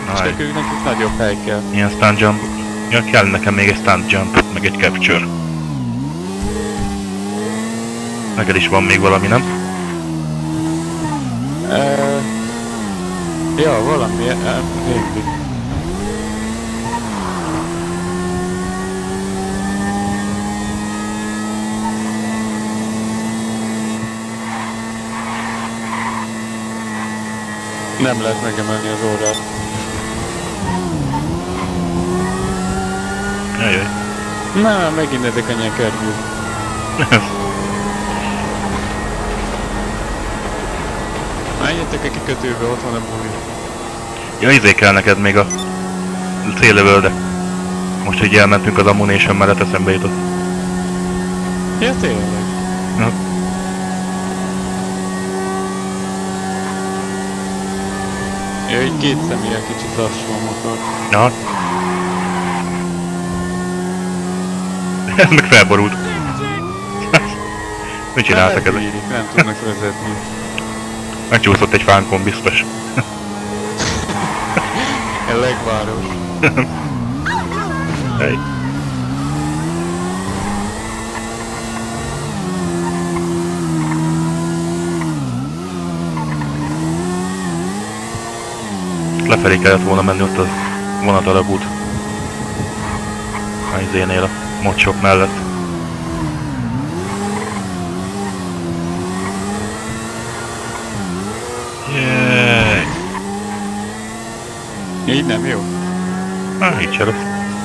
És nekünk nagyobb hely kell. Ilyen stunt jump. Ja, kell nekem még egy stunt jump, meg egy capture. Neked is van még valami, nem? Ja, valami, végig. Nem lehet megemelni az órát. Jajjaj. Na, megint ezek a nyekergő. Menjetek a kikötőbe, ott van a buli. Ja, izé kell neked még a célövölde. Most, hogy elmentünk az ammunition mellett, eszembe jutott. Ja, tényleg? Ja. Ja, így két személyen kicsit lassú a motor. Ja. Ez meg felborult. Mit csináltak ezek? Nem tudnak vezetni. Megcsúszott egy fánkon biztos. A legváros. Hey. Lefelé kellett volna menni ott a vonatalapút. A izénél a mocsok mellett. Jaj. Így nem jó? Így se rossz.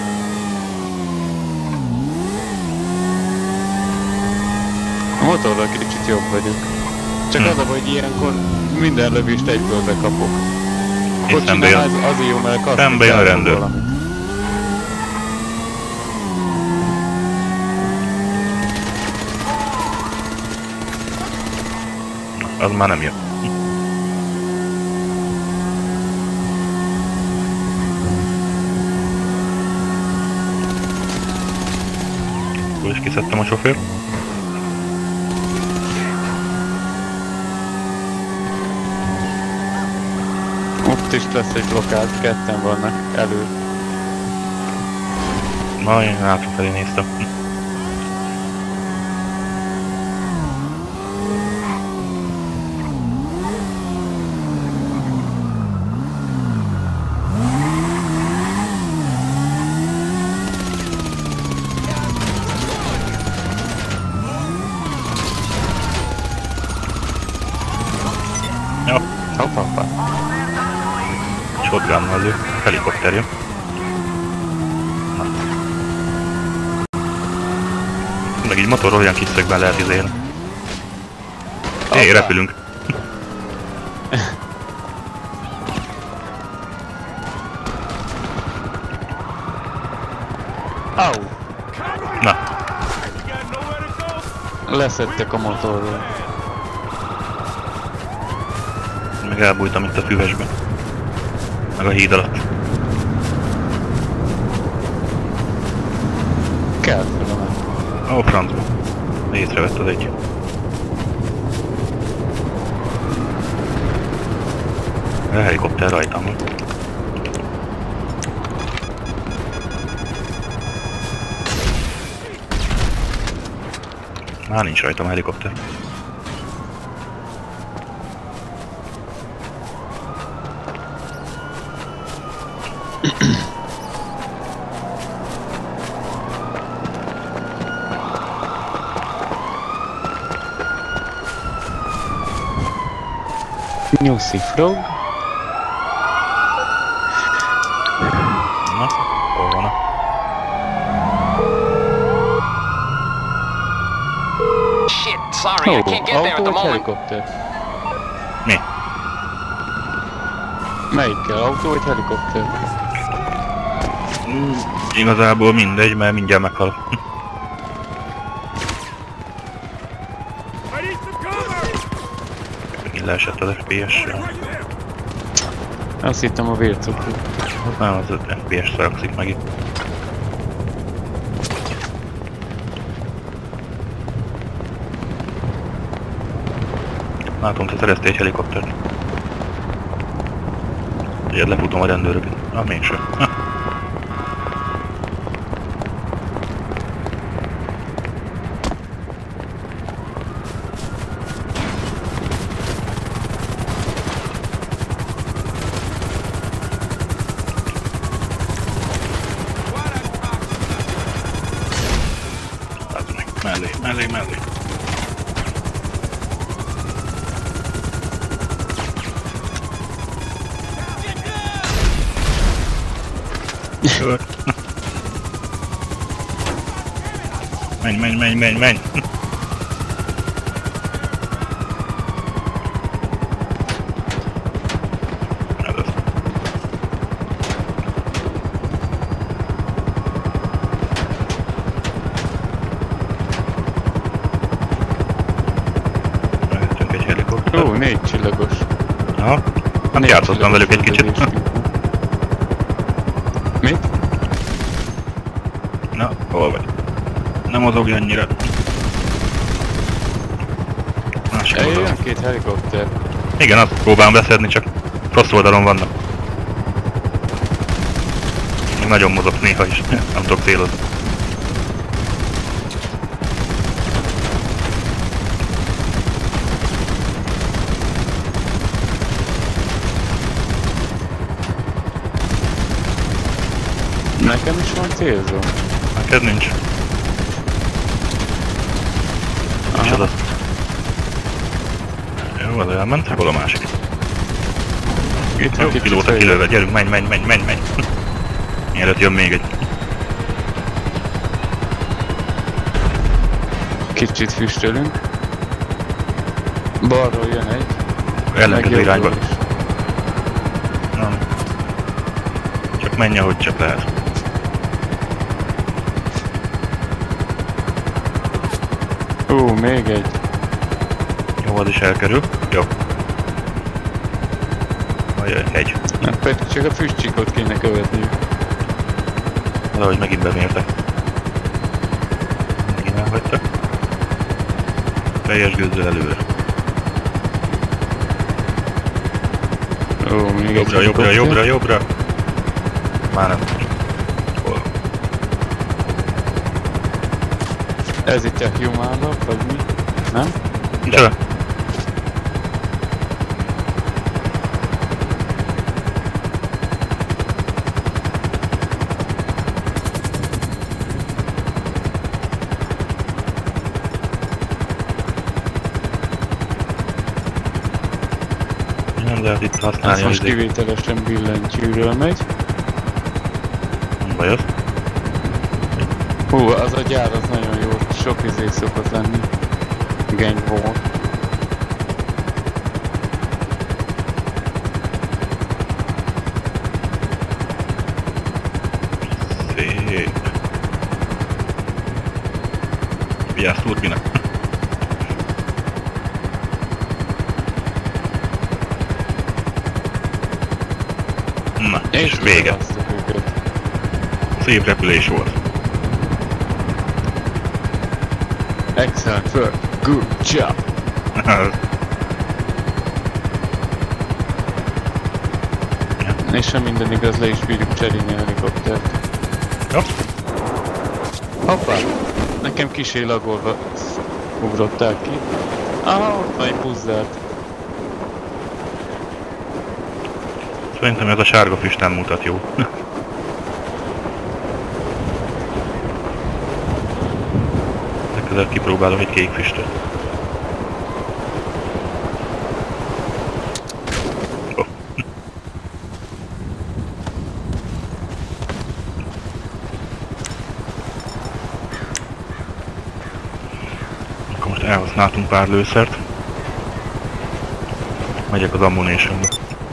A motorral kicsit jobb vagyok. Csak az a, hogy ilyenkor minden lövést egyből bekapok. Kocsinál azért jó, mert szembe jön a rendőr. Az már nem jó. Hol is kiszedtem a sofőr? Ott is lesz egy blokád, ketten vannak elő. Na, én hátrafelé néztem. Hoppá. Shotgunnal lő, helikopter jön. Na. Meg így motorról olyan kis szögben lehet izélni. Hé, repülünk. Au! Na. Leszettek a motorról. Meg elbújtam itt a füvesbe. Meg a híd alatt. Kell fel. Ó, francba. Észrevett az egy. A helikopter rajtam van. Már nincs rajtam a helikopter. Nyuszi frog. Na, hol van a... Shit, sorry, I can't get there at the Autó vagy moment. helikopter? Mi? Melyikkel? Autó vagy helikopter? Igazából mindegy, mert mindjárt meghal. Megint leesett az FPS-sel. Azt hittem a vércukru. Nem, az FPS szarakszik meg itt. Látom, te szereztél egy helikoptert. Ugye lefutom a rendőröket. Ah, mégsem. Mellé. Menj! Ez az. Mehetünk egy helikopter. Ó, 4 csillagos. Aha. Hát játszottam velük egy kicsit. Mit? Na, hol vagy? Nem mozogj annyira. Jön 2 helikopter. Igen, azt próbálom beszedni, csak rossz oldalon vannak. Még nagyon mozog néha is, nem tudok célozni. Nekem is van célzó. Neked nincs. Micsoda? Jó, az elment. Hol a másik? Itt Jó, pilóta kilőve, gyerünk, menj! Mielőtt jön még egy. Kicsit füstölünk. Balról jön egy. Ellenkező irányba. is. Nem. Csak menj, ahogy csak lehet. Még egy. Jó, az is elkerül. Jó. Ajaj, hegy. Nem, pedig csak a füstcsíkot kéne követniük. Valahogy megint bemértek. Megint elhagytak. Teljes gőzzel előre. Még egy Jobbra. Már nem. Hol? Ez itt a Humába, vagy mi? Nem? Micsoda? Nem lehet itt használni. Ez most kivételesen billentyűről megy. Nem baj az. Hú, az a gyár az nagyon jó, sok izé szokott lenni. Gang war. Szép. Vigyázz, turbina. Na, és vége. Szép repülés volt. Excellent work. Good job. És ha minden igaz, le is bírjuk cserélni a helikoptert. Jó. Hoppá! Nekem kisé lagolva ugrották ki. Aha, ott van egy buzzert. Szerintem ez a sárga füst nem mutat jó. Legközelebb kipróbálom egy kék füstöt. Oh. Akkor most elhasználtunk pár lőszert. Megyek az ammunitionba.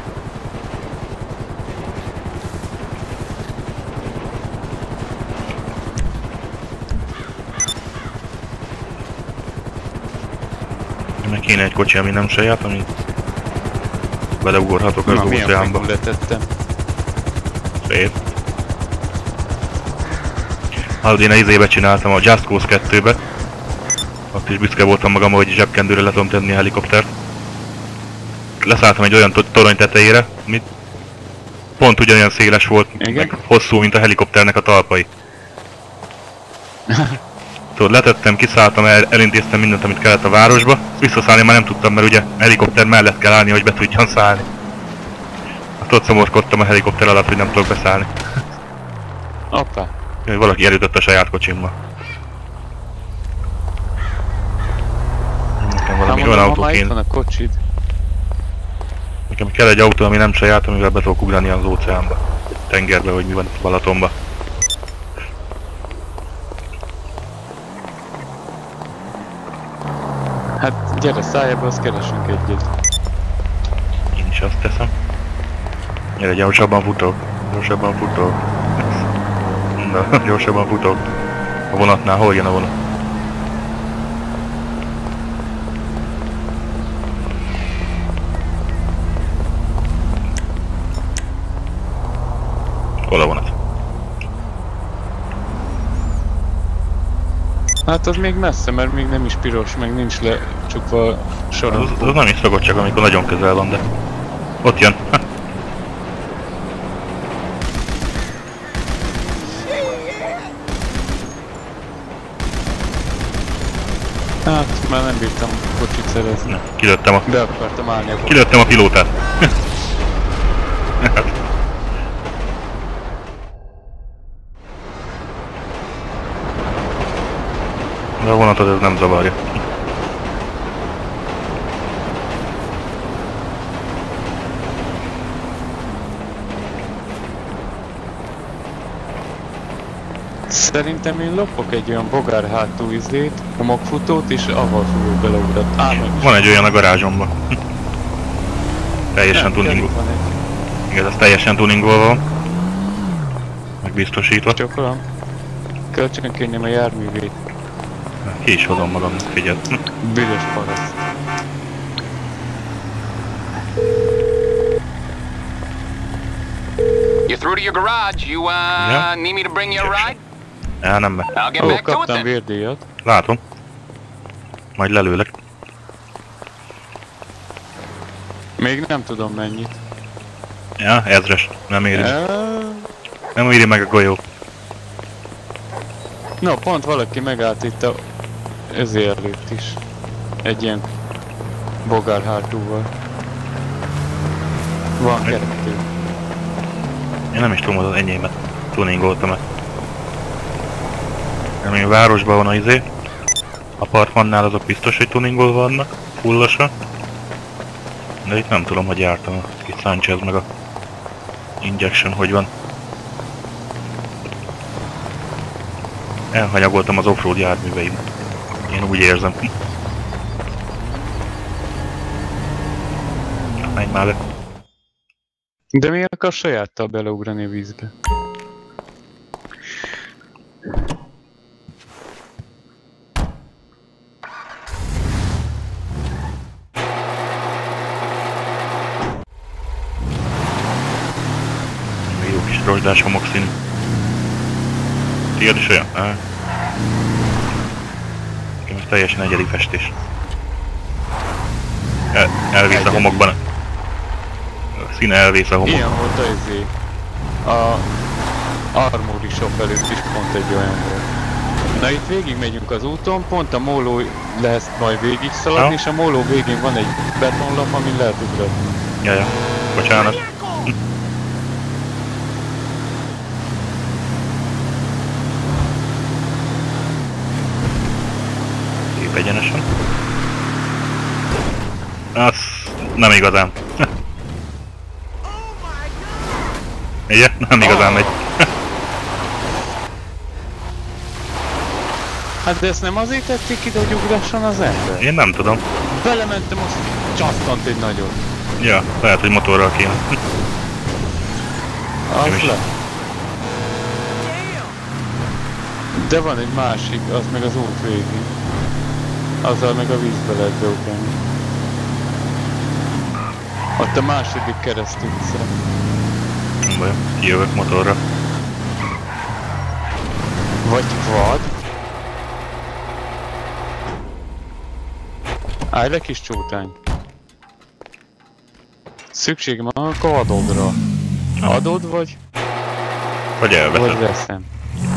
Kéne egy kocsi, ami nem saját, ami beleugorhatok az óceánba. Na, letettem. Szép. Hát én a izébe csináltam, a Just Cause 2-be. Ott is büszke voltam magam, hogy zsebkendőre le tudom tenni a helikoptert. Leszálltam egy olyan torony tetejére, amit pont ugyanolyan széles volt, igen? Meg hosszú, mint a helikopternek a talpai. Tudod, letettem, kiszálltam, elintéztem mindent, amit kellett a városba. Visszaszállni már nem tudtam, mert ugye helikopter mellett kell állni, hogy be tudjan szállni. Hát ott szomorkodtam a helikopter alatt, hogy nem tudok beszállni. Hoppá. Valaki elütött a saját kocsimmal. Nekem valami olyan autó kéne. kéne. Van a kocsid. Nekem kell egy autó, ami nem saját, amivel be tudok ugrani az óceánba. Tengerbe, vagy mi van Balatonba. Hát gyere, szállj ebbe, azt keresünk egyet. Én is azt teszem. Gyere, gyorsabban futok. Gyorsabban futok. Na, gyorsabban futok. A vonatnál, hol jön a vonat? Hol a vonat? Hát az még messze, mert még nem is piros, meg nincs lecsukva soron. Az nem is szokott csak, amikor nagyon közel van, de... Ott jön. Hát, már nem bírtam kocsit szerezni. Na, kilőttem a... Be akartam állni a Kilőttem a pilótát. De a vonatot ez nem zavarja. Szerintem én lopok egy olyan bogár hátú izét, homokfutót, és avval fogok beleugrani. Van egy olyan a garázsomban. Teljesen tuningol. Igen, ez teljesen tuningolva van. Megbiztosítva. Csokolom. Kölcsön a járművét. Ki is hozom magamnak, figyeld. Büdös paraszt. You're through to your garage. You, Yeah. need me to bring you a ride? Nem meg. I'll get Ó, back to it kaptam then. vérdíjat. Látom. Majd lelőlek. Még nem tudom mennyit. Ja, ezres. Nem éri. Eee, Nem éri meg a golyó. No, pont valaki megállt itt a ezért előtt is. Egy ilyen bogár hátúval. Van kerektő. Én nem is tudom, hogy az enyémet tuningoltam-e. Ami a városban van az izé. Apartmannál azok biztos, hogy tuningolva vannak. Fullosan. De itt nem tudom, hogy jártam. Itt Sanchez meg a Injection, hogy van. Elhanyagoltam az offroad járműveim. Én úgy érzem. Menj már le. De miért akar sajáttal beleugrani a vízbe? Jó kis rozsdás homokszínű. Tiéd is olyan? Nekem ez teljesen egyedi festés. Elvész a homokban. A színe elvész a homok. Ilyen volt az izé. A Armory Shop előtt is pont egy olyan volt. Na itt végig megyünk az úton, pont a móló lesz majd végig szaladni, és a móló végén van egy betonlap, amin lehet ugratni. Jaja, bocsánat. Szép egyenesen. Az nem igazán. Ugye? Nem igazán megy. Hát de ezt nem azért tették ide, hogy ugrasson az ember? Én nem tudom. Belementem, azt csattant egy nagyot. Ja, lehet, hogy motorral kéne. Az is. le. De van egy másik, az meg az út végén. Azzal meg a vízbe lehet beugrani. Ott a második kereszt utca. Nem baj, kijövök motorra. Vagy vad. Állj le, kis csótány. Szükségem van a kvadogra. Adod vagy elveszed. veszem?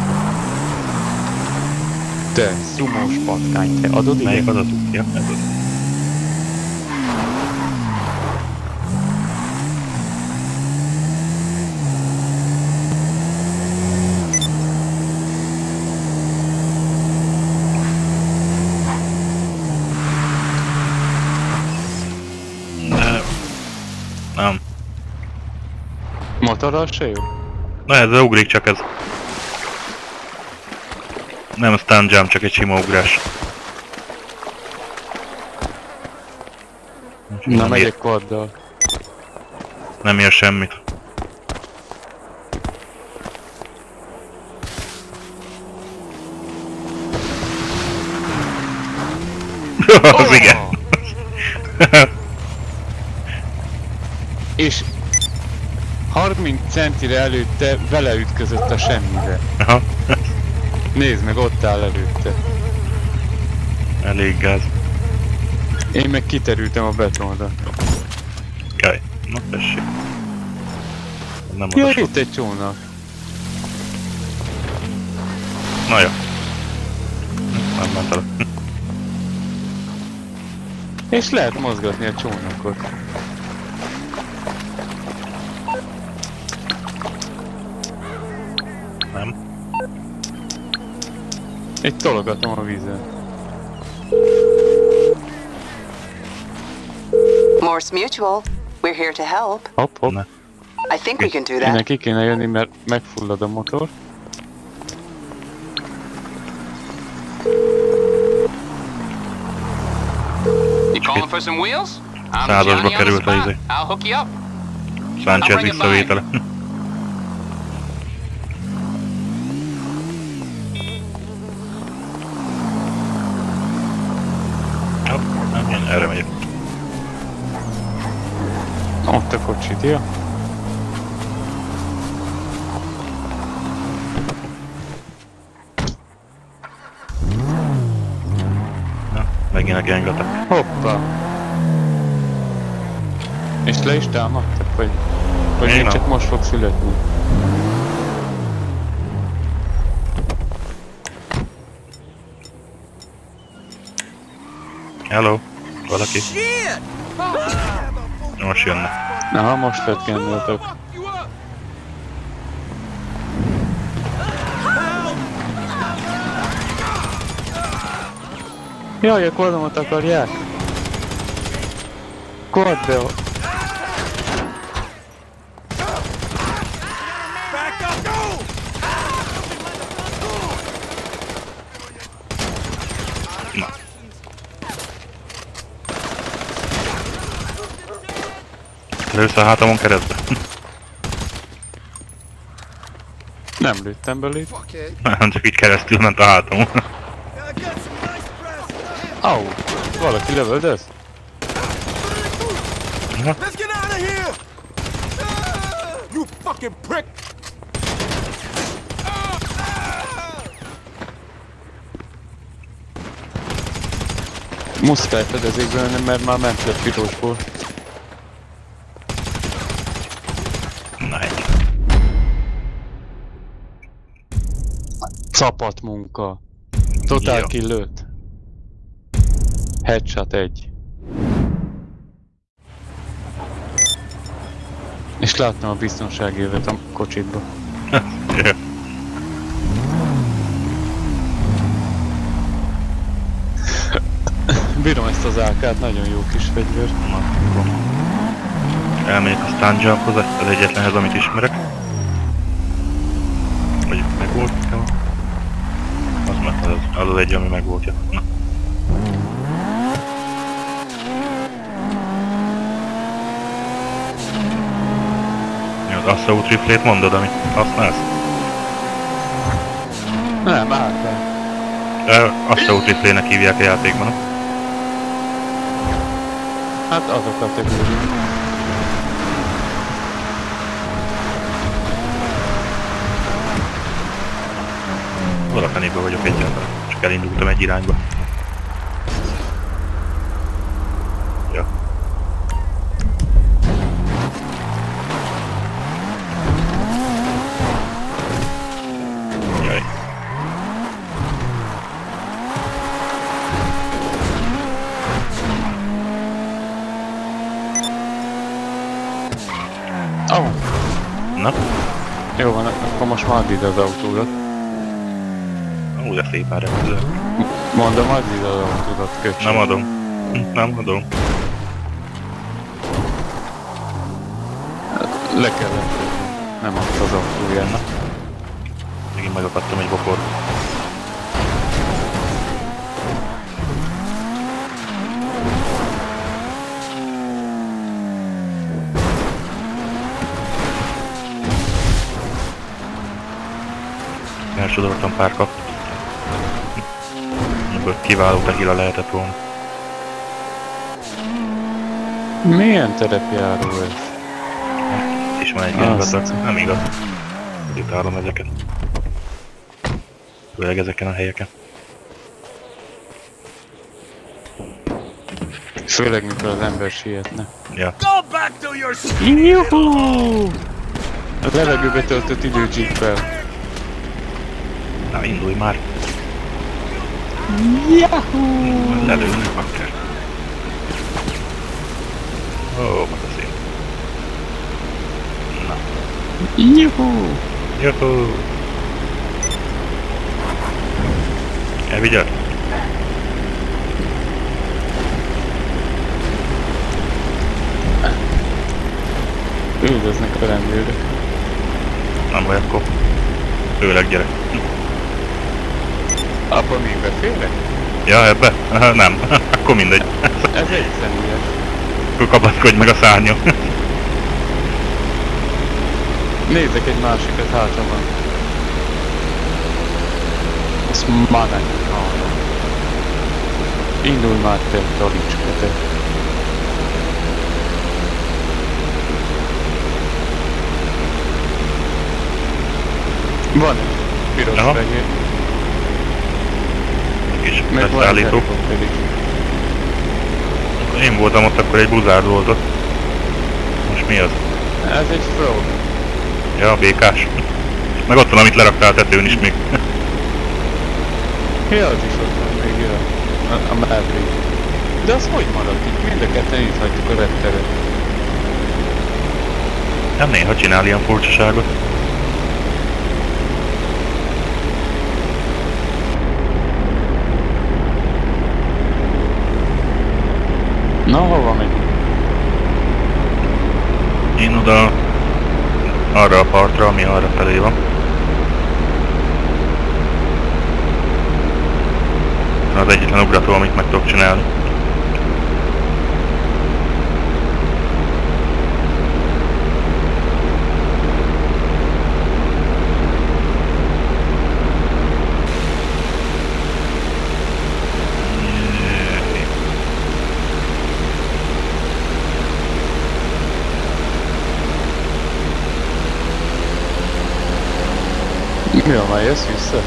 Te, szumós patkány, te adod ide? Melyik az az útja? Ez az. Nem. Motorral se jó? Na ezzel ugrik csak ez. Nem stunt jump, csak egy sima ugrás. Na megyek quaddal. Nem ér semmit. Az igen. És 30 centire előtte vele ütközött a semmibe. Aha. Nézd meg, ott áll előtte. Elég gáz. Én meg kiterültem a betonra. Jaj, na tessék. Nem Ja, az a itt egy csónak. Na jó. Nem ment el. És lehet mozgatni a csónakot. Nem. Itt tologatom a vízen. Morse Mutual, we're here to help. Hopp, hopp. Ne. I think we can do Innen that. ki kéne jönni, mert megfullad a motor. You calling for some wheels? I'm Százasba Johnny on the került a spot. izé. I'll hook you up. Sánchez visszavétele. Hopp, nem jön, erre megyek. Ott a kocsit, ja? Na, megint a gang attack. Hoppá! És le is támadtak, vagy Még még nem. csak most fog születni? Hello, valaki? Most jönne. Aha, most lett gondoltok. Jaj, a kordomat akarják? Kord be! Na. Lősz a hátamon keresztbe? Nem lőttem belé. Nem, csak így keresztül ment a hátamon. Au! Valaki lövöldöz? Aha. Let's get out of here! You fucking prick! Muszáj fedezékbe mennem, mert már ment le pirosból. Na egy. Capat munka. Total Jó. kill 5. Headshot 1. És láttam a biztonságévet a kocsitba. Jó. Bírom ezt az AK-t, nagyon jó kis fegyver. Na, akkor elmegyek a stun jumphoz, az egyetlenhez, amit ismerek. Vagy megvolt? Jó. Az egy, ami megvoltja. Na. Jó, az assault riflét mondod, amit használsz? Nem, AK. Assault riflének hívják a játékban. Hát az a kategória. Valakanéba vagyok egyáltalán, csak elindultam egy irányba. Ja. Na, Jó van, akkor most már add ide az autódat. úgy de szép már repülő. Mondom, add ide az autódat, köcsög. Nem adom. Nem adom. Le kellett tenni. Nem adta az autójának. Megint megakadtam egy bokorba. Elsodortam pár kap. Ebből kiváló tequila lehetett volna. Milyen terepjáró ez? És van egy Azt. gazdag. Nem igaz. Utálom ezeket. Főleg ezeken a helyeken. Főleg mikor az ember sietne. Ja. Go back to your Juhú! A levegőbe töltött idő jeeppel. Na, indulj már. Yahoo! Lelőnek bakker. Ó, meg a szép. Na. Juhú! Juhú! Elvigyel? Üldöznek a rendőrök. Nem vagy akkor. Főleg gyerek. Abba még beférek? Ja, ebbe? Nem. Akkor mindegy. Ez egy személyes. Akkor kapaszkodj meg a szárnyon. Nézzek egy másikat, hátra van. Ezt már nem hallom. Indulj már te, talicska te. Van egy Aha. piros-fehér. És Meg van egy leszállító. helikopter is. Én voltam ott, akkor egy buzárd volt ott. Most mi az? Ez egy frog. Ja, a békás. Meg ott van, amit leraktál tetőn is még. Ja, az is ott van még jön. A Maverick. De az hogy maradt itt? Mind a ketten itt hagyjuk a repteret. Nem néha csinál ilyen furcsaságot. Na, hova megyünk? Én oda arra a partra, ami arra felé van. Az egyetlen ugrató, amit meg tudok csinálni. Mi van, már jössz vissza?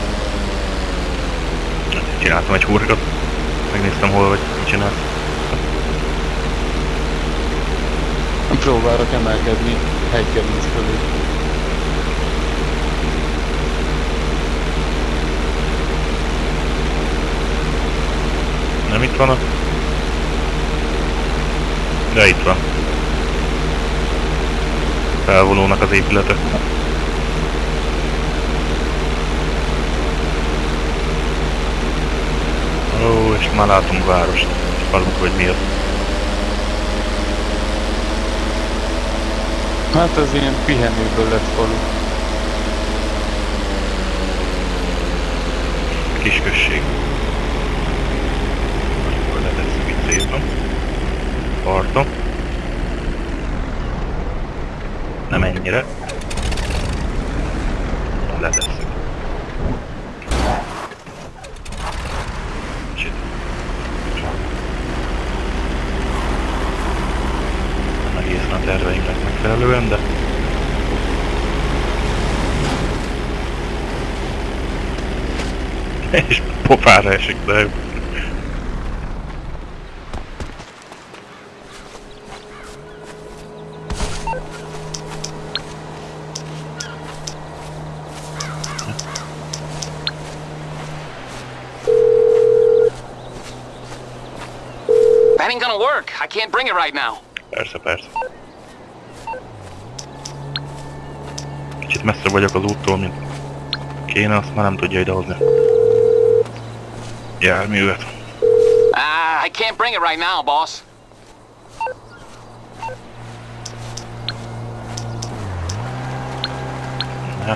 Csináltam egy hurkat. Megnéztem hol vagy, mit csinálsz. Próbálok emelkedni hegygerinc fölé. Nem itt van a... De itt van. Felvonulnak az épületek. Ó, és már látom a várost. Hallunk, hogy mi az. Hát az ilyen pihenőből lett falu. Kisközség. Akkor letesszük itt szépen. Parton. Nem ennyire. Letesszük. Kicsit. Nem egészen a terveinknek megfelelően, de... És pofára esik, de jó. That ain't gonna work. I can't bring it right now. Persze, persze. kicsit messze vagyok az úttól, mint kéne, azt már nem tudja idehozni. Járművet. I can't bring it right now, boss. Ja.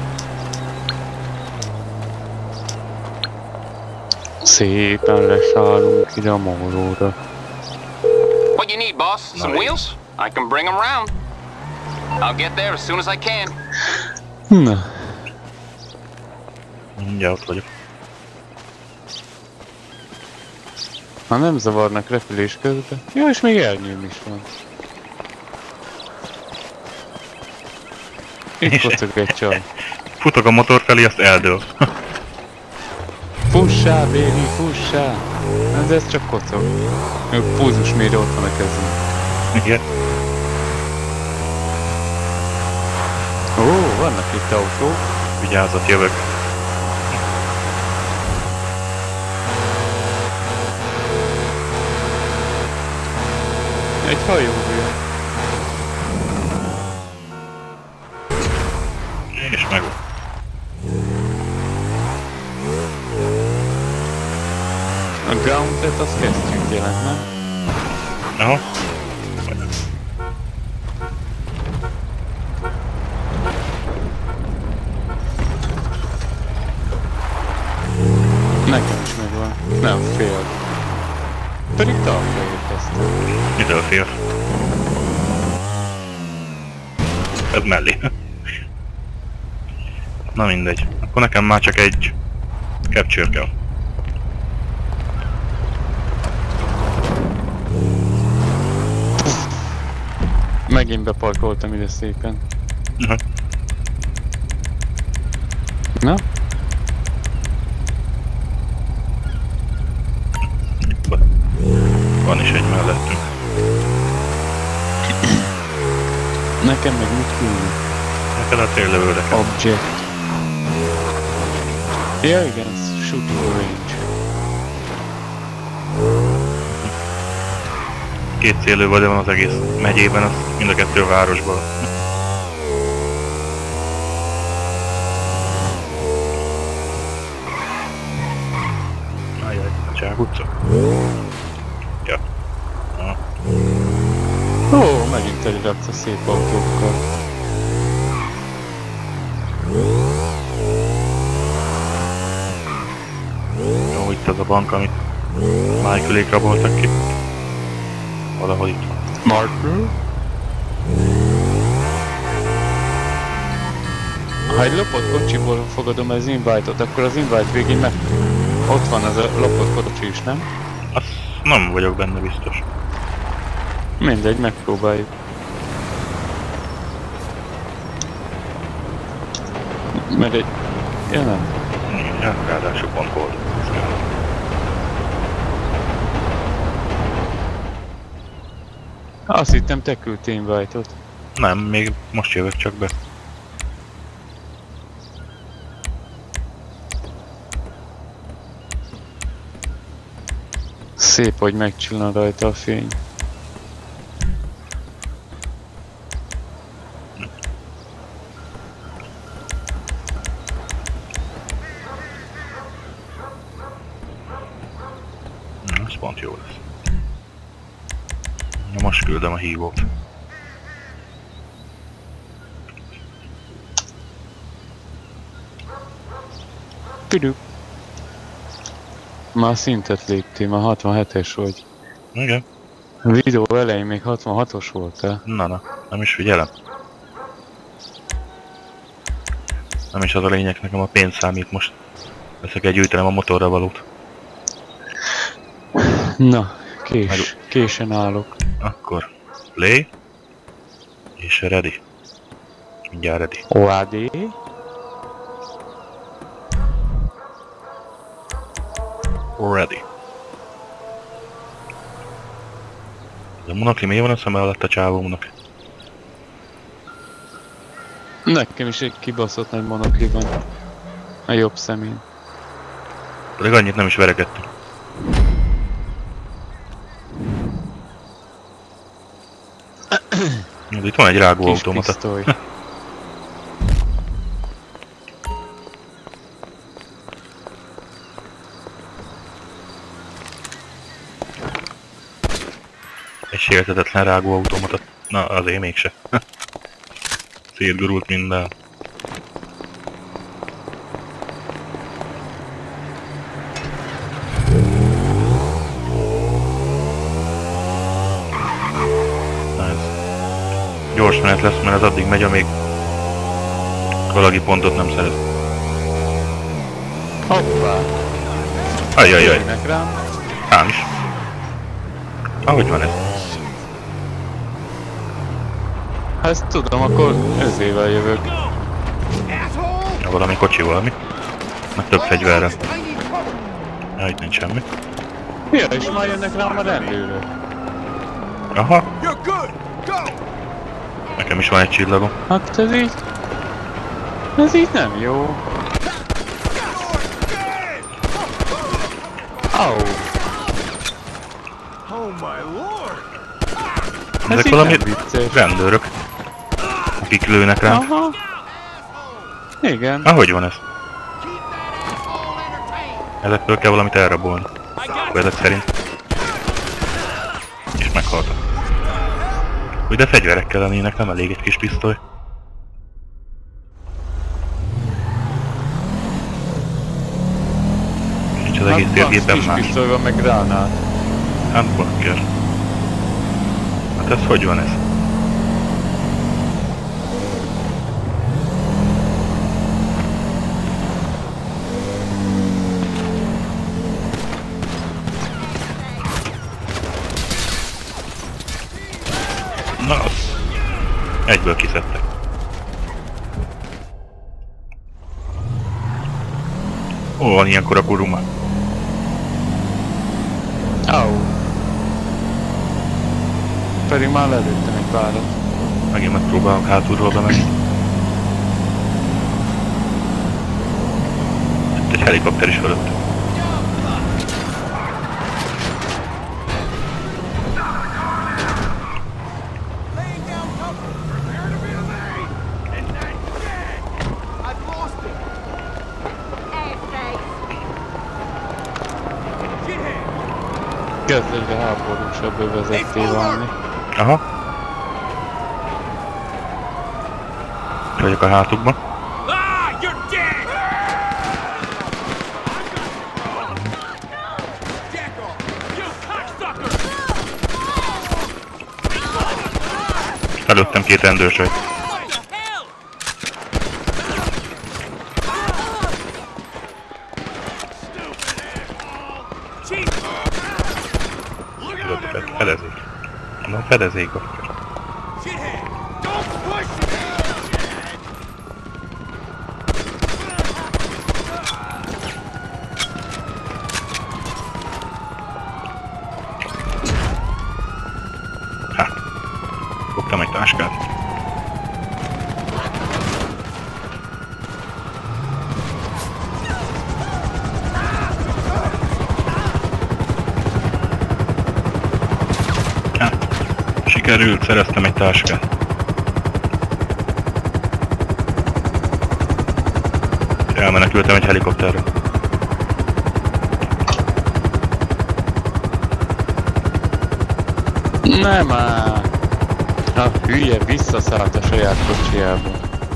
Szépen leszállunk ide a mólóra. What you need, boss? Some wheels? I can bring them round. I'll get there as soon as I can. Na, Mindjárt ott vagyok. ha nem zavarnak repülés közben. Jó, és még elnyőm is van. Itt kocog egy csaj. Futok a motor felé, azt eldől. Fussá, baby, fussá! De ez csak kocog. Még púzusmérő ott van a kezünk. Igen. Ó, vannak itt autók. Vigyázzat, jövök. Egy hajóvő. És meg. A Gauntlet az kesztyűt jelent, nem? Aha. Nekem is megvan. Nem, fél. Pedig talpra érkeztem. Mitől fél? Ez mellé. Na mindegy. Akkor nekem már csak egy capture kell. Megint beparkoltam ide szépen. Aha. Na? Van is egy mellettünk. Nekem meg mit külni? Neked a térlövőre kell. Object. Ja igen, ez shooting range. Két céllövő van az egész megyében, az mind a kettő a városban. Ajaj, a Csákutca. Ja. Ó, megint eliraksz a szép autókkal. Jó, itt az a bank, amit Michaelék raboltak ki. Valahol itt van. Marker? Ha egy lopott kocsiból fogadom az invite-ot, akkor az invite végén meg... Ott van az a lopott kocsi is, nem? Azt nem vagyok benne biztos. Mindegy, megpróbáljuk. Mert egy... Ja nem. Igen, ráadásul pont volt. Azt hittem te küldtél invite-ot. Nem, még most jövök csak be. Szép, hogy megcsillan rajta a fény. Ez pont jó lesz. Na most küldöm a hívót. Pidük. Már szintet léptél, már 67-es vagy. Igen. A videó elején még 66-os voltál. Na, nem is figyelem. Nem is az a lényeg, nekem a pénz számít most. Veszek egy gyűjtenem a motorra valót. Na, készen állok. Akkor play és ready. Mindjárt ready. OAD. Ready. Ez a monokli miért van a szeme alatt a csávómnak? Nekem is egy kibaszott nagy monokli van. A jobb szemén. Pedig annyit nem is verekedtünk. Kis Itt van egy rágóautomata. pisztoly. Egy sértetetlen rágóautomata. Na, azért mégse. Szétgurult minden. Gyors menet lesz, mert az addig megy, amíg valaki pontot nem szerez. Hoppá! Ajajaj! Jönnek rám. Rám is. Ahogy van ez? Ha ezt tudom, akkor ezével jövök. Ja, valami kocsi valami. Meg több fegyverrel. Ja, itt nincs semmi. Ja, és már jönnek rám a rendőrök. Aha, You're good. Go. nekem is van egy csillagom. Hát ez így nem jó. Au! Oh my lord. Ez Ezek így valami nem vicces. rendőrök, akik lőnek rám. Aha. Igen. Ahogy van ez? Ezektől kell valamit elrabolni. Ezek szerint. És meghaltak. Úgy, de fegyverekkel lennének, nem elég egy kis pisztoly. Nincs az egész térgépen kis más. pisztoly van, meg gránát. Hát bakker. Hát ez hogy van ez? Na, egyből kiszedtek. Hol van ilyenkor a kuruma? Au. Pedig már lelőttem egy párat. Megint megpróbálok hátulról bemenni. Itt egy helikopter is fölött. Laying down cover. Prepare to be delayed. And that gang. I've lost it. Shithead. Kezd egyre háborúsabb övezetté válni. Aha. Vagyok a hátukban. Ah, you're dead. Jack off. You cocksucker. Előttem két rendőrsöt. Fedezék. Na, fedezék akkor. Shithead. Don't push it. Hát. Fogtam egy táskát. Hát. Sikerült, szereztem egy táskát. Elmenekültem egy helikopterre. Nem már! A hülye visszaszállt a saját kocsijába.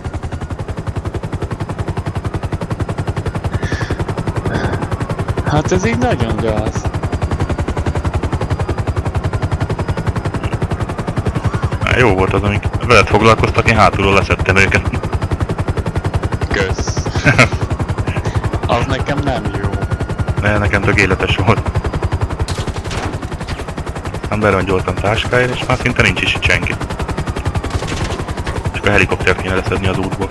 Hát ez így nagyon gáz. Hát jó volt az, amik veled foglalkoztak, én hátulról leszettem őket. Kösz. Az nekem nem jó. De nekem tökéletes volt. Aztán berongyoltam táskáért, és már szinte nincs is itt senki. Csak a helikoptert kéne leszedni az útból.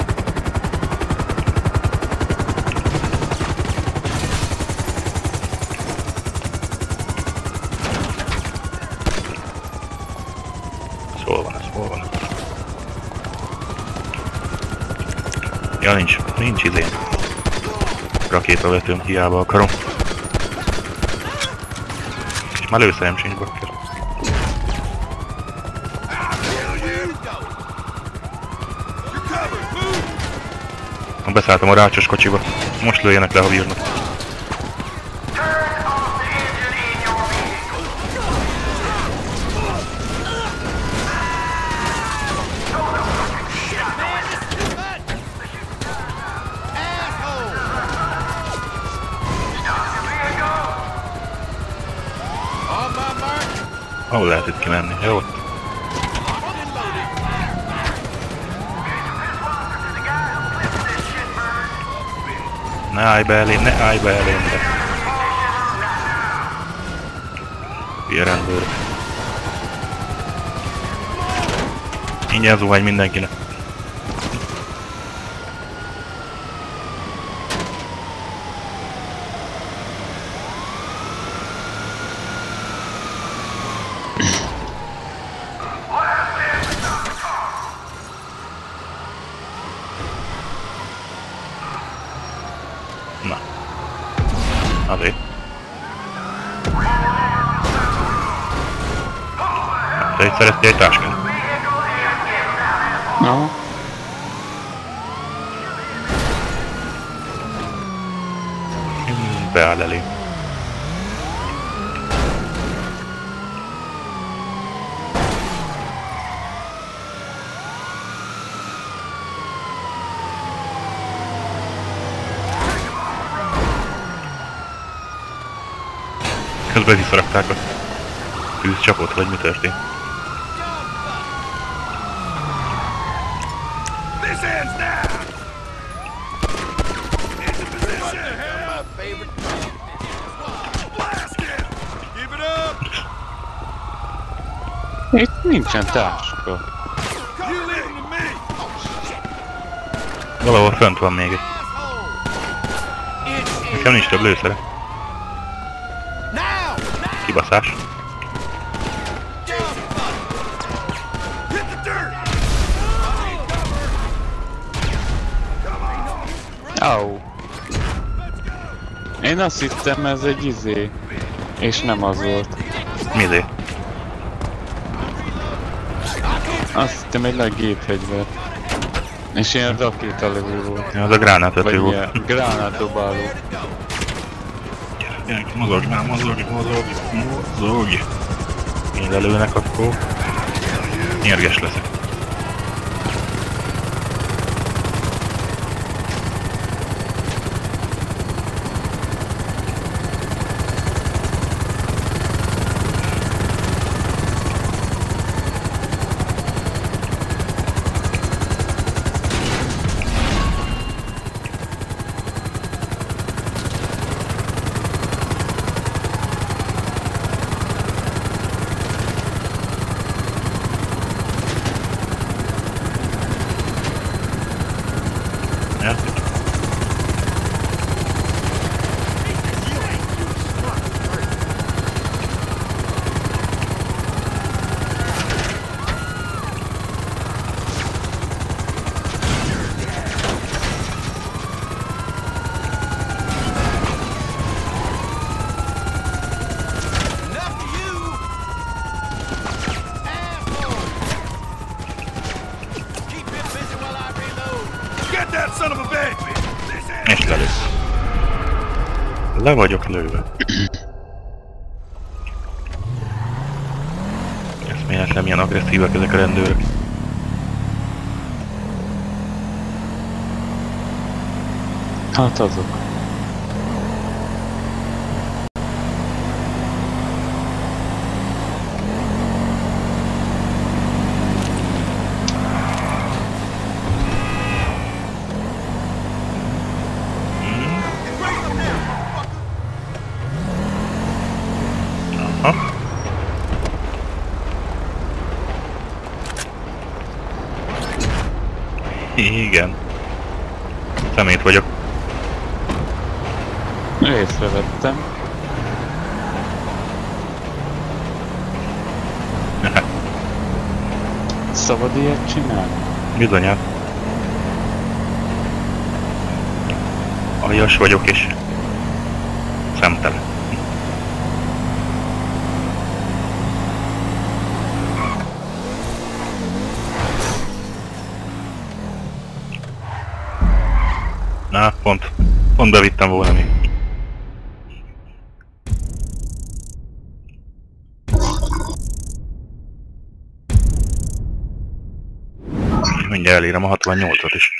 Hol van ez? Hol van ez? Ja, nincs izén. Rakétavetőm, hiába akarom. És már lőszerem sincs, bakker. Beszálltam a rácsos kocsiba. Most lőjenek le, ha bírnak. Ahol lehet itt kimenni? Jó. Ne állj be elém, ne állj be elém, de... Hülye rendőr. Ingyen zuhány mindenkinek. Na. Azért. Te itt szeretnél egy táskát? Aha. Beáll elé. Közben visszarakták a tűzcsapot, vagy mi történt? This ends now! Into position! My favorite. Blast him! Keep it up! Itt nincsen táska. You listen to me! Valahol fönt van még egy. Nekem nincs több lőszere. Now! Kibaszás. Hit the dirt! Au. Én azt hittem ez egy izé. És nem az volt. Mizé? Azt hittem egy nagy gépfegyver. És ilyen rakétalövő volt. Az a gránátvető Vagy volt. ilyen gránátdobáló. Gyerek, mozogj már, mozogj, mozogj, mozogj. Én lelőnek, akkor nyerges leszek. Ja. Enough of you! Asshole! Keep him busy while I reload! Get that son of a bitch! This ends! És lelősz. Le vagyok lőve. Eszméletlen milyen agresszívak ezek a rendőrök. Hát azok. Aha. Igen. Szemét vagyok. Észrevettem. Szabad ilyet csinálni? Bizonyát. Aljas vagyok és szemtelen. Na, pont bevittem volna még. Mindjárt elérem a 68-at is.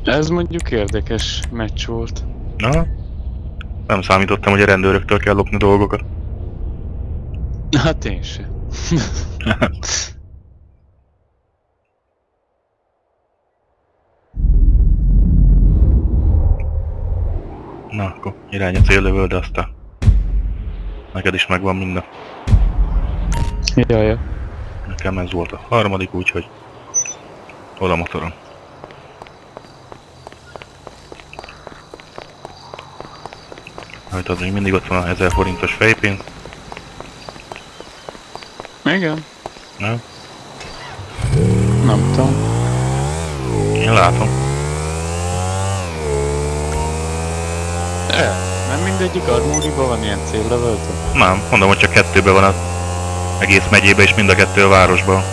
Ez mondjuk érdekes meccs volt. Na? Nem számítottam, hogy a rendőröktől kell lopni dolgokat. Hát én se. Na, akkor irány a céllövöl, de aztán neked is megvan minden. Jaja. Nekem ez volt a harmadik, úgyhogy oda motorom. Rajtad még mindig ott van a 1000 forintos fejpénz. Igen. Nem? Nem tudom. Én látom. Nem mindegyik armóriban van ilyen céllövöltő? Nem, mondom, hogy csak kettőben van az egész megyébe és mind a kettő a városban.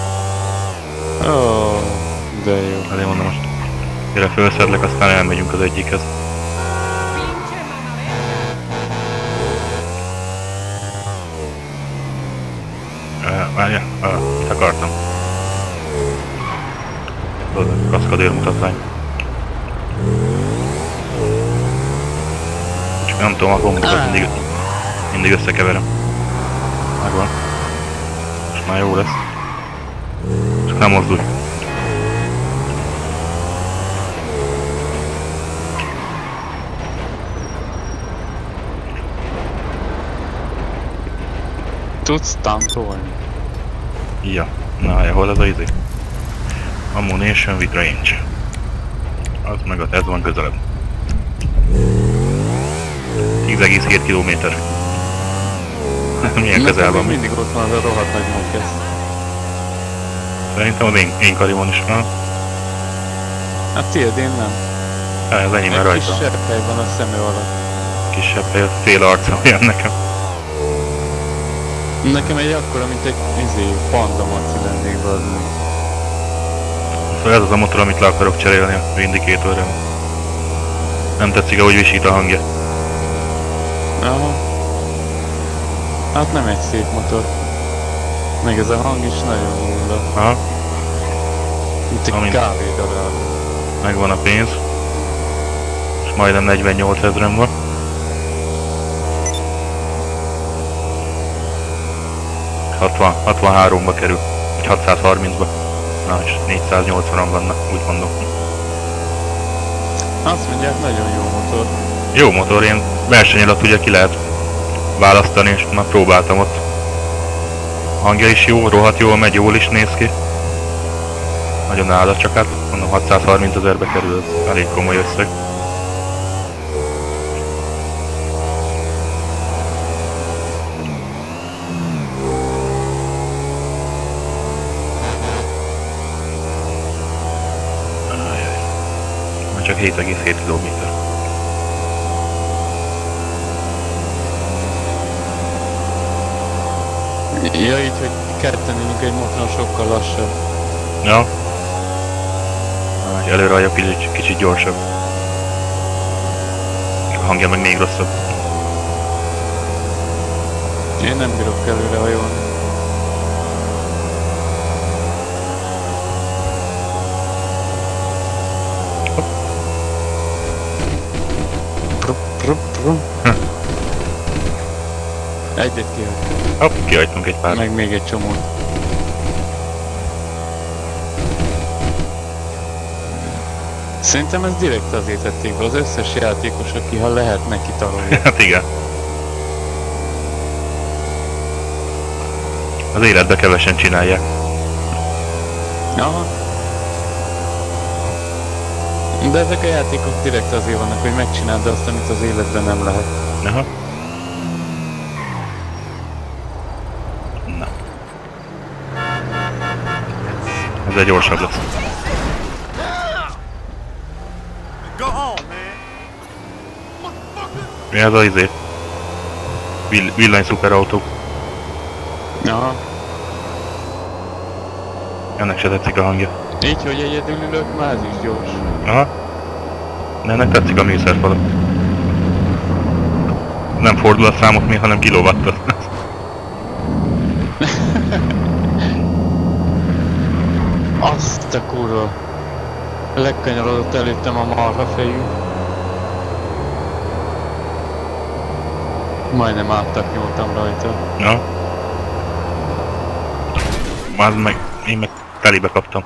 Ó, de jó. Azért mondom, most gyere felszedlek, aztán elmegyünk az egyikhez. Várja, mit akartam? Kaszkadőr mutatvány. Csak nem tudom, a gombokat mindig összekeverem. Megvan. Most már jó lesz. Csak nem mozdulj. Tudsz tantolni? Ja. Na, hol az a izé? Ammunition with range. Az meg az, ez van közelebb. 10,7 km. Milyen közel van? Mindig ott van az a rohadt nagy monkesz. Szerintem az én karimon is van. Hát tiéd, én nem. Ez enyém Egy rajta. kisebb hely van a szemő alatt. Kisebb hely, az fél arca olyan nekem. Nekem egy akkora, mint egy panda maci lennék valami. Szóval ez az a motor, amit le akarok cserélni a Vindicatorra. Nem tetszik, ahogy visít a hangja. Aha. Hát nem egy szép motor. Meg ez a hang is nagyon hulla. Aha. Mint egy Amint- kávédarab. Megvan a pénz. És majdnem 48 000 van. ...60, 63-ba kerül. Vagy 630-ba. Na és 480-an vannak, úgy mondom. Azt mondják, nagyon jó motor. Jó motor, én verseny alatt ugye ki lehet választani, és már próbáltam ott. A hangja is jó, rohadt jól megy, jól is néz ki. Nagyon állat, csak hát mondom 630 000-be kerül, ez elég komoly összeg. Már csak 7,7 km. Ja, így, hogy ketten ülünk egy motoron sokkal lassabb. Ja. Előre a kicsit gyorsabb. A hangja meg még rosszabb. Én nem bírok előre hajolni. Egyet kihagytunk. Hopp, kihagytunk egy pár. Meg még egy csomót. Szerintem ez direkt azért tették be, az összes játékos, aki ha lehet neki tarolja. Hát igen. Az életbe kevesen csinálják. Aha. De ezek a játékok direkt azért vannak, hogy megcsináld azt, amit az életben nem lehet. Aha. Na. Ez egy gyorsabb lesz. Go on, man. Mi ez az izé? Villany szuperautó. Aha. Ennek se tetszik a hangja. Így, hogy egyedül ülök, már ez is gyors. Aha. De ennek tetszik a műszerfala. Nem fordulatszámot mi, hanem kilovattat. Azt a kurva. Legkanyarodott előttem a marhafejű. Majdnem áttaknyoltam rajta. Ja. Már meg, én meg telibe kaptam.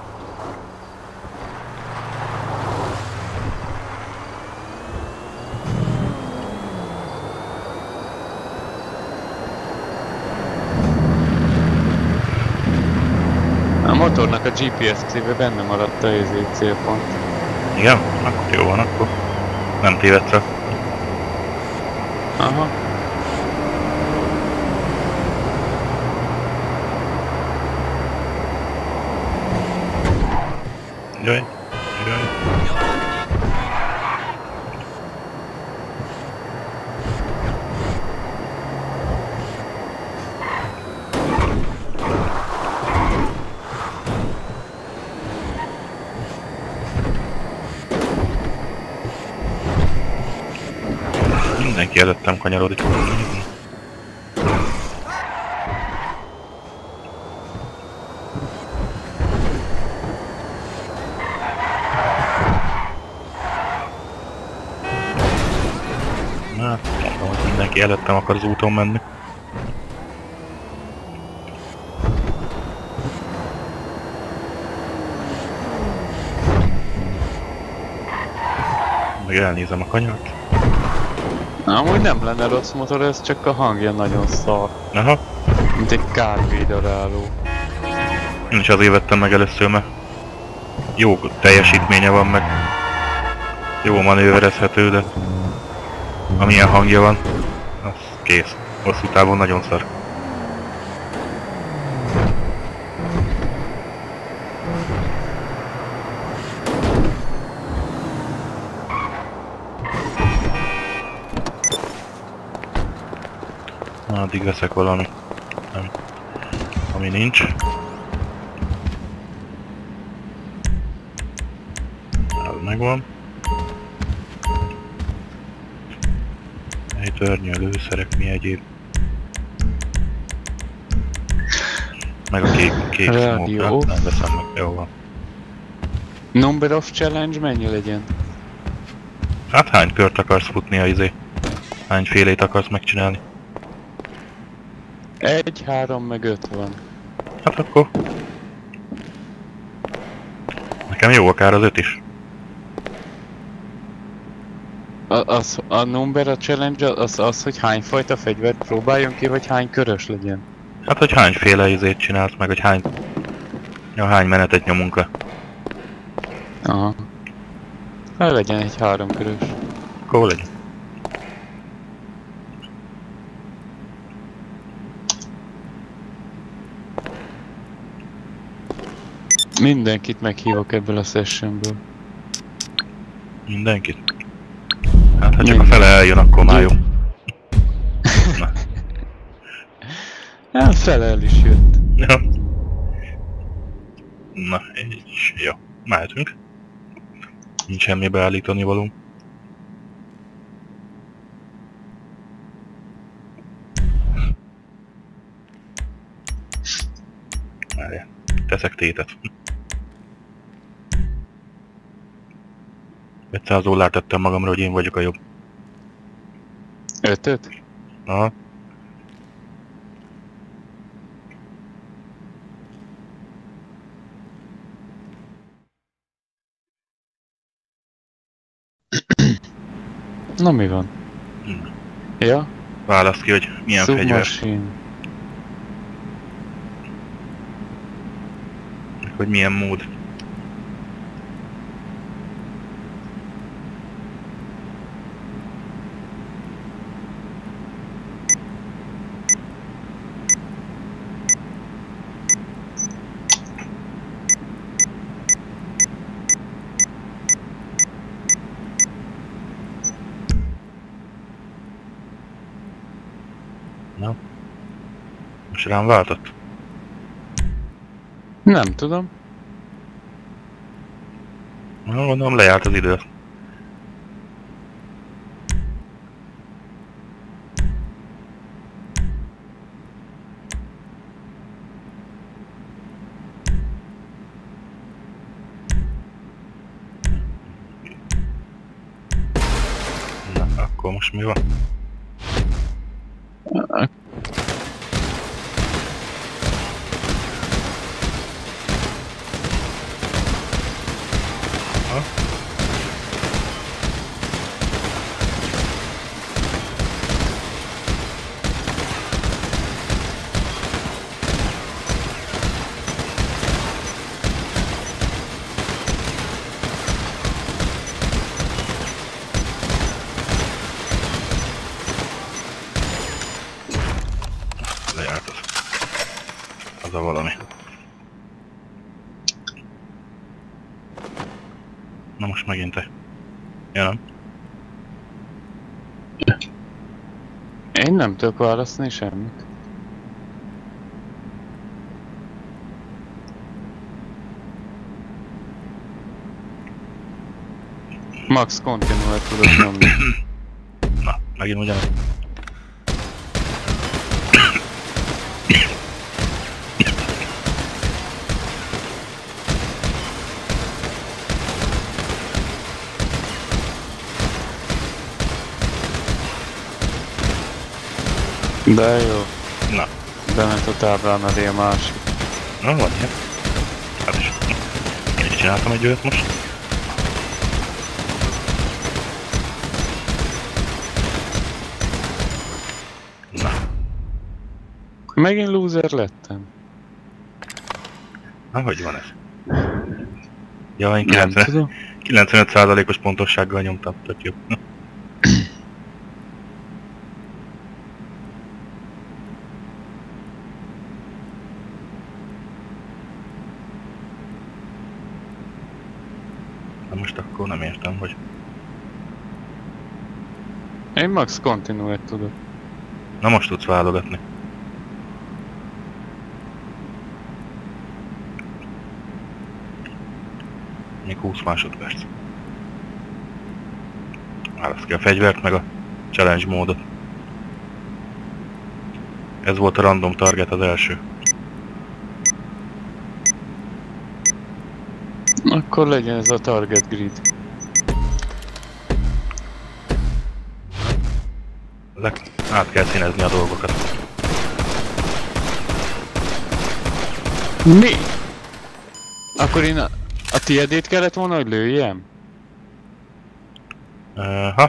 A motornak a GPS-ébe benne maradt a célpont. Igen? Akkor jó van, akkor nem tévedsz rá. Aha. Jaj, jaj. Mindenki előttem kanyarodik. Hát, mondom, hogy mindenki előttem akar az úton menni. Meg elnézem a kanyart. Amúgy nem lenne rossz motor, ez csak a hangja nagyon szar. Aha. Mint egy kárvédaráló. Én is azért vettem meg először, mert jó teljesítménye van, meg jó manőverezhető, de amilyen hangja van, az kész. Hosszú távon nagyon szar. Addig veszek valami, ami nincs. Ez megvan. Egy törnyű, lőszerek, mi egyéb. Meg a kék Rádió. smoke, nem veszem meg, jó van. Number of challenge mennyi legyen? Hát hány kört akarsz futni a izé? Hány félét akarsz megcsinálni? 1, 3, meg 5 van. Hát akkor... Nekem jó akár az 5 is. A number, a challenge az, hogy hány fajta fegyvert próbáljon ki, vagy hány körös legyen? Hát, hogy hányféle izét csinálsz, meg hogy hány... Ja, hány menetet nyomunk le. Aha. Hát legyen egy 3 körös. Akkor legyen. Mindenkit meghívok ebből a sessionből. Mindenkit? Hát, ha csak a fele eljön, akkor már jó. Na. Hát fele el is jött. Ja. Na, és jó. Mehetünk. Nincs semmi beállítani való. Várjál. Teszek tétet. 500 dollárt tettem magamra, hogy én vagyok a jobb. 5-öt? Aha. Na mi van? Ja? Válaszd ki, hogy milyen fegyver. Submachine. Hogy milyen mód. Na. Most rám váltott? Nem tudom. Na, gondolom lejárt az idő. akkor most mi van? Lejárt az. Az a valami. Na most megint te. Ja, nem? Én nem tudok választani semmit. Max Continue-et tudok nyomni. Na, megint ugyanaz. De jó. Na, Bement a táblán elé a másik. na van ilyen. Hát is. Én is csináltam egy olyat most. Na, Megint loser lettem. na hogy van ez? Ja, én Nem tudom. 95%-os pontossággal nyomtam, tök jó. Na most akkor nem értem, hogy... Én Max Continue-et tudok. Na most tudsz válogatni. Még 20 másodperc. Választ ki a fegyvert, meg a challenge módot. Ez volt a random target az első. Akkor legyen ez a target grid. Át kell színezni a dolgokat. Mi? Akkor én a tiedét kellett volna, hogy lőjem? Ha?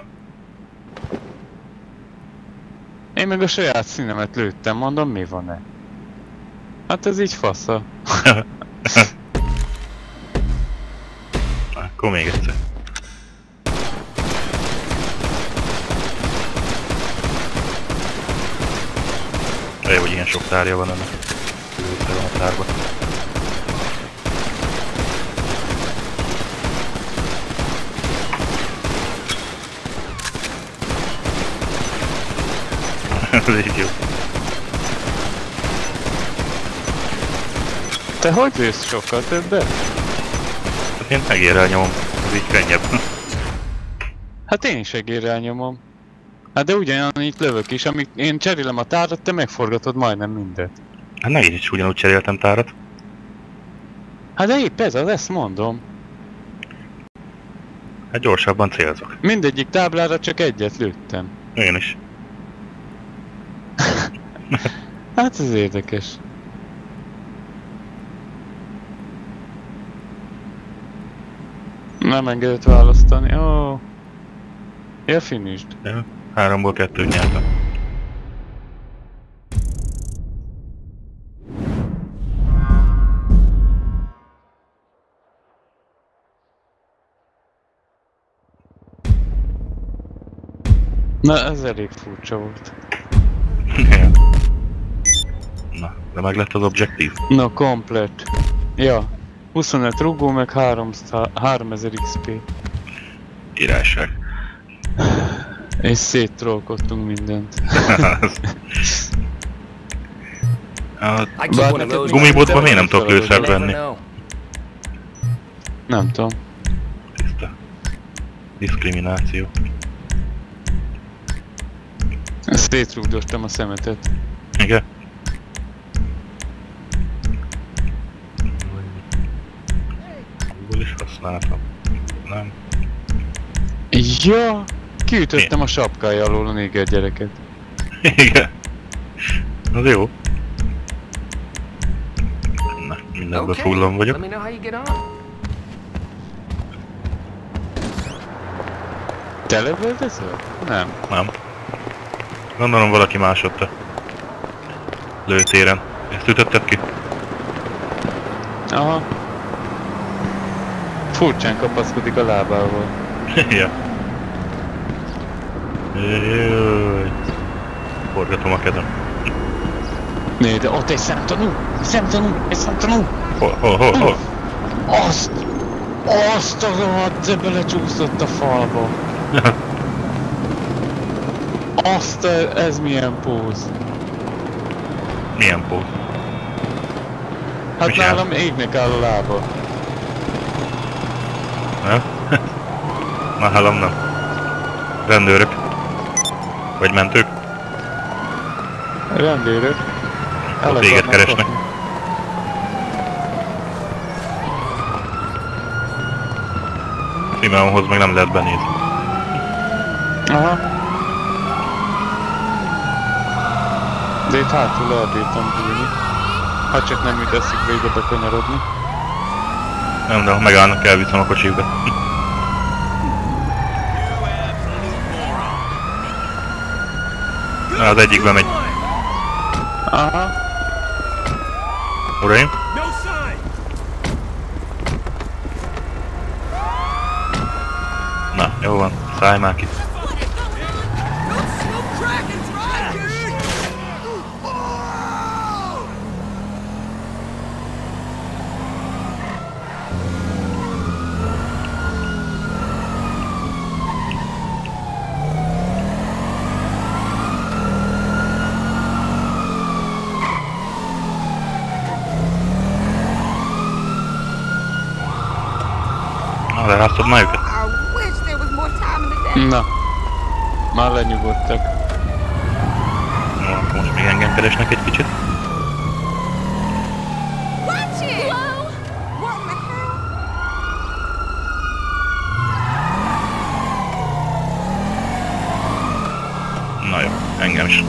Én meg a saját színemet lőttem, mondom, mi van-e? Hát ez így fasza. Akkor még egyszer. Olyan, hogy ilyen sok tárja van ennek. Van a tárba. Ez így jó. Te hogy lősz sokkal többet? Én megérrel nyomom, ez így könnyebb. Hát én is egérrel nyomom. Hát de ugyanannyit lövök is, amíg én cserélem a tárat, te megforgatod majdnem mindet. Hát ne is ugyanúgy cseréltem tárat. Hát de épp ez az, ezt mondom. Hát gyorsabban célzok. Mindegyik táblára csak egyet lőttem. Én is. Hát ez érdekes. Nem engedett választani. Ó. Ja, finished. Ja, 3-ból 2-t nyertem. Na, ez elég furcsa volt. Na, de meg lett az objektív. No, komplet. Ja. 25 rugó, meg 3000 XP. Királyság. És széttrollkodtunk mindent. A I keep one of those. gumibotban miért nem tudok lőszert You never venni? know. Nem tudom. Tiszta. Diszkrimináció. Szétrugdostam a szemetet. Igen? Google is használtam. Nem. Ja! Kiütöttem a sapkája alól a néger gyereket. Igen. Az jó. Na, mindenből fullon vagyok. Let me know how you get on. Te lövöldözöl? Nem. Nem. Gondolom valaki más ott a lőtéren. Ezt ütötted ki? Aha. Furcsán kapaszkodik a lábával. Ja. Jaj. Forgatom a kezem. Né, de ott egy szemtanú! Egy szemtanú! Hol? Azt a rohadt, de belecsúszott a falba. Ez milyen póz. Milyen póz? Hát Mi csinál? nálam égnek áll a lába. Nem? Nálam nem. Rendőrök. Vagy mentők. Rendőrök. A téged keresnek. Simeonhoz meg nem lehet benézni. Aha. De itt hátul elbírtam bújni. Ha csak nem jut eszükbe ide bekanyarodni. Nem, de ha megállnak, elviszem a kocsikbe. Na, az egyikbe megy. Aha. Uraim? No sign. Na, jó van. Szállj már ki. No crack and try, dude. Na, leráztad már őket? I wish there was more time in the day. Na. Már lenyugodtak. Jó, akkor most még engem keresnek egy kicsit. Watch it! Hello? What the hell? Na jó, engem is.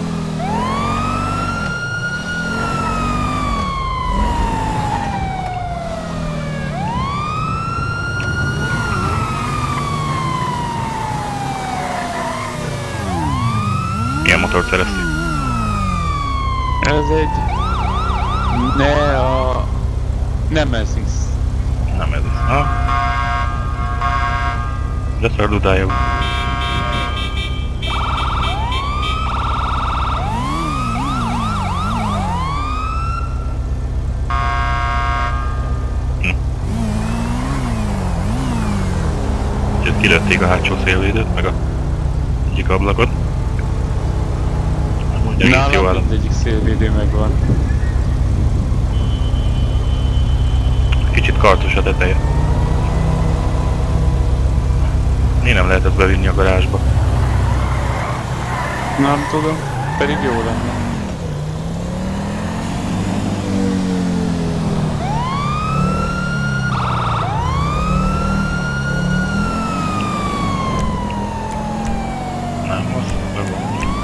Milyen motort szereztél? Ez egy... Nemesis. Nem ez az. Ha? De szardudája van. Úgyhogy kilőtték a hátsó szélvédőt, meg a egyik ablakot. Egész jó Nálam állat. mindegyik szélvédő megvan. Kicsit kartos a teteje. Miért nem lehet ezt bevinni a garázsba? Nem tudom, pedig jó lenne. Nem, az bevon.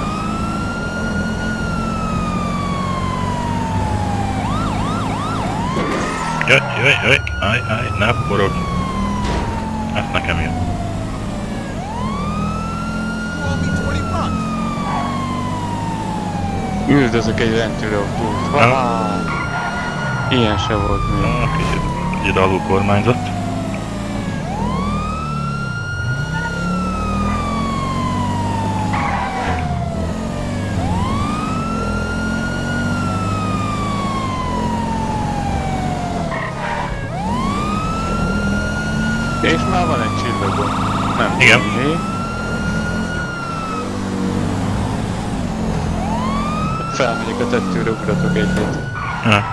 Jaj, ne forog. Ez nekem jön. You owe me 20 bucks. Üldözök egy rendőrautót. Ja. Ilyen se volt még. Kicsit alul kormányzott. És már van egy csillagom. Nem Igen. tudom mi. Felmegyek a tettőre, ugratok egyet. Ja.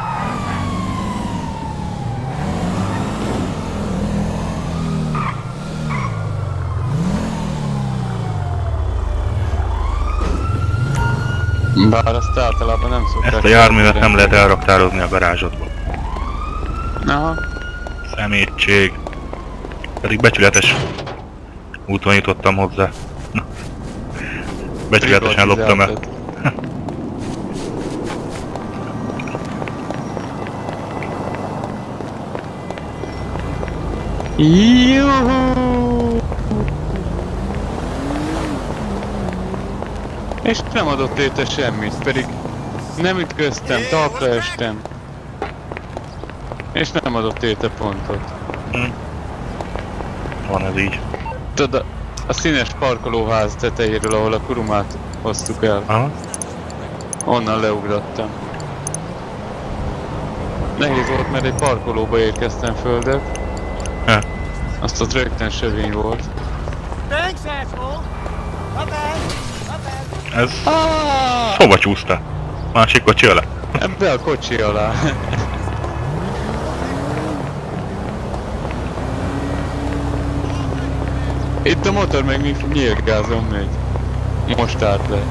Bár azt általában nem szokták. Ezt a járművet nem lehet elraktározni a garázsodba. Aha. Szemétség. Pedig becsületes úton jutottam hozzá. Na. Becsületesen loptam el. Juhu! És nem adott érte semmit, pedig nem ütköztem, talpra estem. És nem adott érte pontot. Van ez így. Tudod, a színes parkolóház tetejéről, ahol a kurumát hoztuk el. Aha. Onnan leugrottam. Nehéz volt, mert egy parkolóba érkeztem földet. Azt ott rögtön sövény volt. Thanks, asshole. Not bad. Not bad. Ez... Hova csúsztál? Másik kocsi alá? Ebbe a kocsi alá. Itt a motor meg nyílt gázon megy. Most állt le.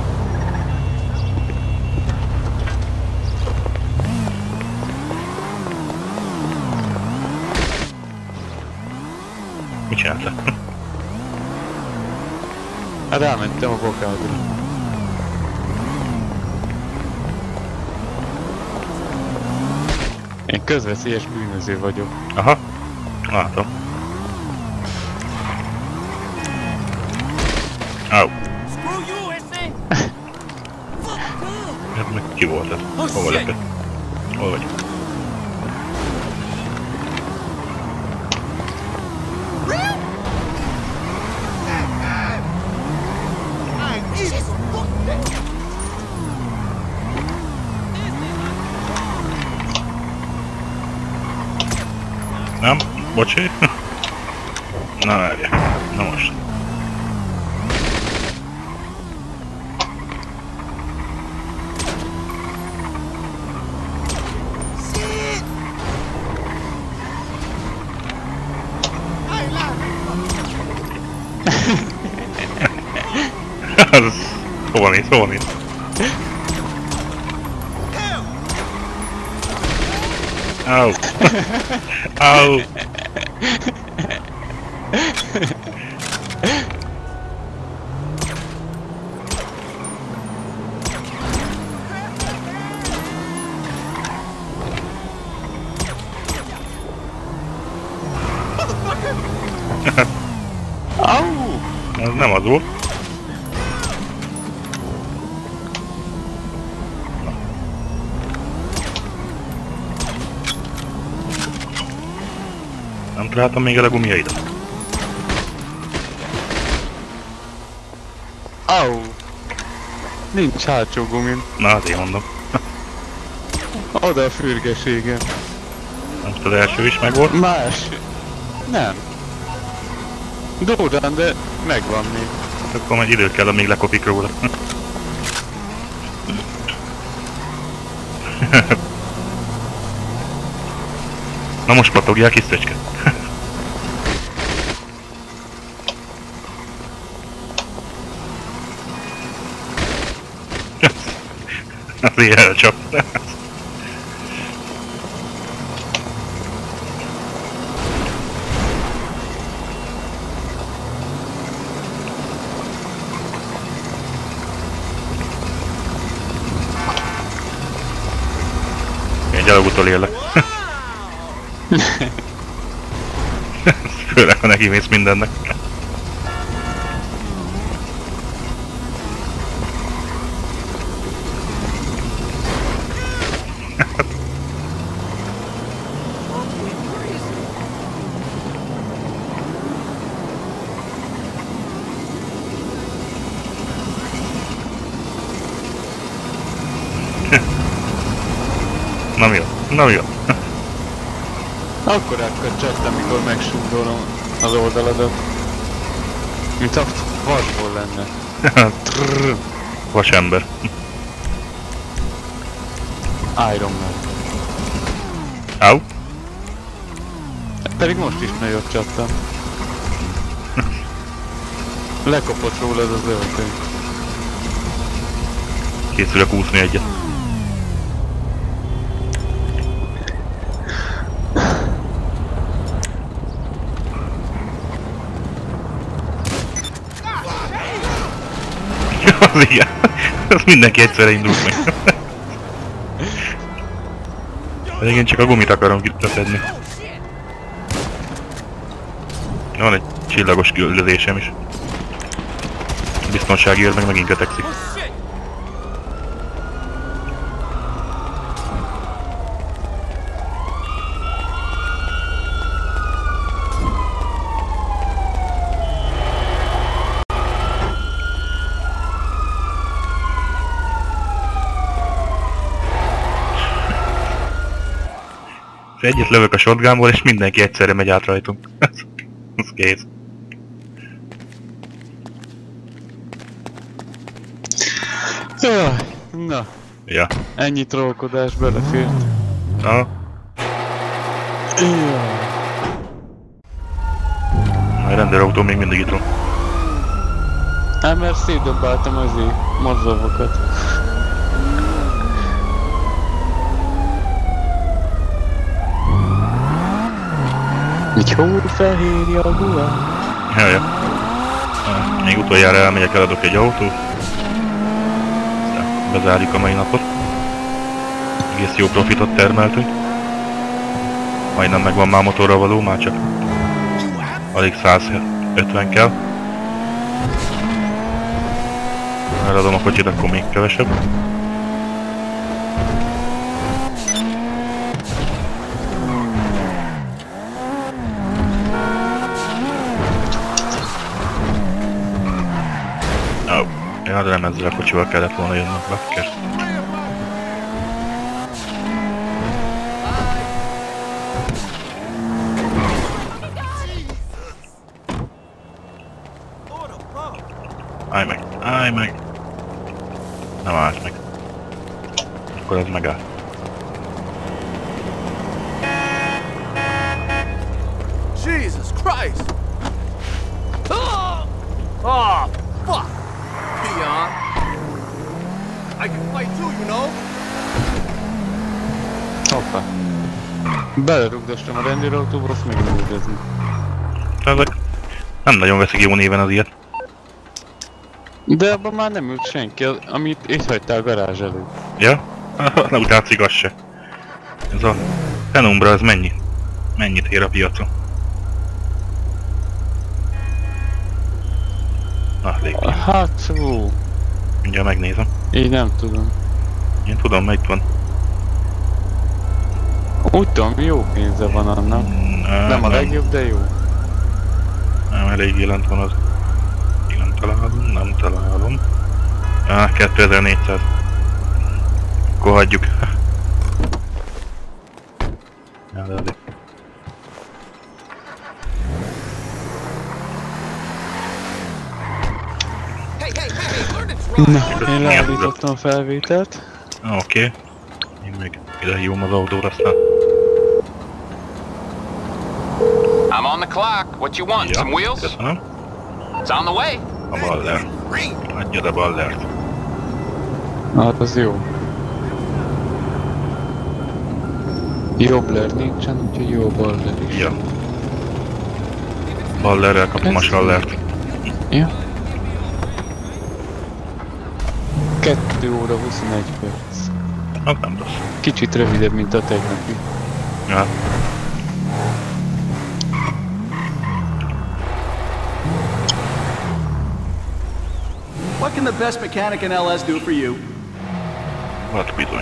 Mit csináltál? Hát rámentem a bokádra. Én közveszélyes bűnöző vagyok. Aha. Látom. Au. Screw you, Issy. Ez meg ki volt ez? Hova lépett? Hol vagy? Nem? Bocsi? Na várja. Na most. Hova néz? Hova néz? Au! Au! Au! Ez nem az volt. Nem találtam még el a gumiaidat. Au! Nincs hátsó gumin. Na, azért mondom. Oda a fürgeségem. Most az első is megvolt. Más. Nem. Durrán, de megvan még. Akkor majd idő kell, amíg lekopik róla. Na most patogják kis szöcske. Azért elcsap. Én gyalog utolérlek. Főleg, ha neki mész mindennek. Nem jó, nem jó. Akkor átkacsett, amikor megsúgolom az oldaladat. Mint a vasból lenne. Vasember. Iron Man. Au. Pedig most is nagyot csattam. Lekopott rólad az öltöny. Készülök úszni egyet. Az igen. Az mindenki egyszerre indult meg. Pedig én csak a gumit akarom leszedni. Van egy csillagos küldözésem is. Biztonsági őr meg megint kötekszik. Egyet lövök a shotgunból és mindenki egyszerre megy át rajtunk. Ez kész. Jaj, na. Ja. Ennyi trollkodás belefért. Na. Jaj. A rendőrautó még mindig itt van. Hát mert szétdobáltam azért mozzavokat. Így hófehérje a gula. Jaj. Még utoljára elmegyek, eladok egy autót. Aztán bezárjuk a mai napot. Egész jó profitot termeltünk. Majdnem megvan már motorra való, már csak alig 150 kell. Eladom a kocsit, akkor még kevesebb. Ja, de nem ezzel a kocsival kellett volna jönnöm, bakker. Állj meg, állj meg! Nem állt meg. Akkor ez megáll. Jesus Christ! Oh, fuck! Peon. I can fight too, you know? Hoppá. Belerugdostam a rendőrautóba, azt meglődezni. Ezek nem nagyon veszik jó néven az ilyet. De abban már nem ült senki, amit itt hagytál a garázs előtt. Ja? Na úgy látszik az se. Ez a Penumbra, ez mennyi? Mennyit ér a piacon? Hát, szó. Mindjárt megnézem. Így nem tudom. Én tudom, melyik van. Úgy tudom, jó pénze van annak. Nem a legjobb, de jó. Nem, eléggé lent van az. Nem találom. 2400. Akkor hagyjuk. Ja, de elég. Na, én leállítottam a felvételt. Oké. Én még ide hívom az autóra, aztán. I'm on the clock. What you want? Some wheels? Köszönöm. It's on the way. A baller. Adjad a ballert. Hát az jó. Jobbler nincsen, úgyhogy jó baller is. Ja. Ballerrel kapom a sallert. Ja. 2 óra 21 perc. Hát nem rossz. Kicsit rövidebb, mint a tegnapi. Ja. What can the best mechanic in LS do for you? Hát bizony.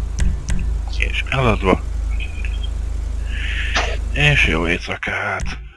És eladva. És jó éjszakát.